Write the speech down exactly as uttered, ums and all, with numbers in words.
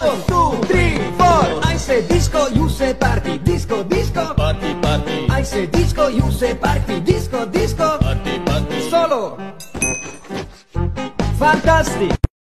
One, two, three, four. I say disco, you say party. Disco, disco. Party, party. I say disco, you say party. Disco, disco. Party, party. Solo. Fantastico.